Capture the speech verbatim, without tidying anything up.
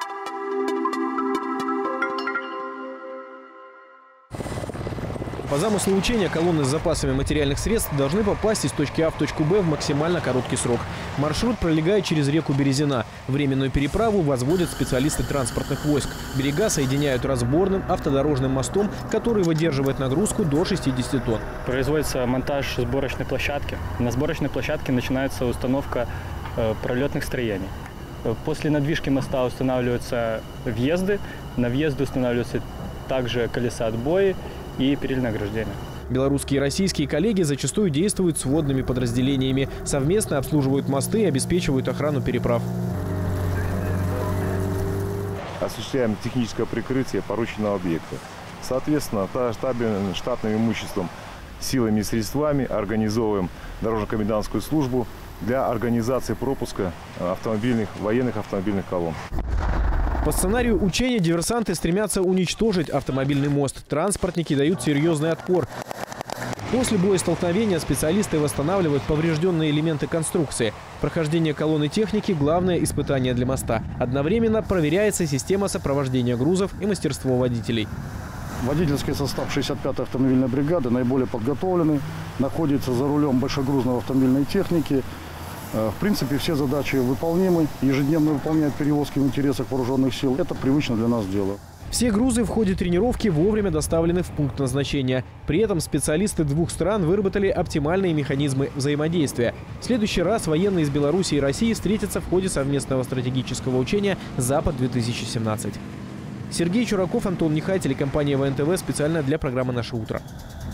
По замыслу учения колонны с запасами материальных средств должны попасть из точки А в точку Б в максимально короткий срок. Маршрут пролегает через реку Березина. Временную переправу возводят специалисты транспортных войск. Берега соединяют разборным автодорожным мостом, который выдерживает нагрузку до шестидесяти тонн. Производится монтаж сборочной площадки. На сборочной площадке начинается установка э, пролетных строений. После надвижки моста устанавливаются въезды. На въезды устанавливаются также колеса отбоя и перильное ограждение. Белорусские и российские коллеги зачастую действуют сводными подразделениями, совместно обслуживают мосты и обеспечивают охрану переправ. Осуществляем техническое прикрытие порученного объекта. Соответственно, штатным имуществом, силами и средствами организовываем дорожно-комендантскую службу для организации пропуска автомобильных, военных автомобильных колонн. По сценарию учения диверсанты стремятся уничтожить автомобильный мост. Транспортники дают серьезный отпор. После боестолкновения специалисты восстанавливают поврежденные элементы конструкции. Прохождение колонны техники – главное испытание для моста. Одновременно проверяется система сопровождения грузов и мастерство водителей. Водительский состав шестьдесят пятой автомобильной бригады наиболее подготовленный, находится за рулем большегрузной автомобильной техники. В принципе, все задачи выполнимы, ежедневно выполняют перевозки в интересах вооруженных сил. Это привычно для нас дело. Все грузы в ходе тренировки вовремя доставлены в пункт назначения. При этом специалисты двух стран выработали оптимальные механизмы взаимодействия. В следующий раз военные из Беларуси и России встретятся в ходе совместного стратегического учения «Запад-две тысячи семнадцать». Сергей Чураков, Антон Нехай, телекомпания ВНТВ, специально для программы «Наше утро».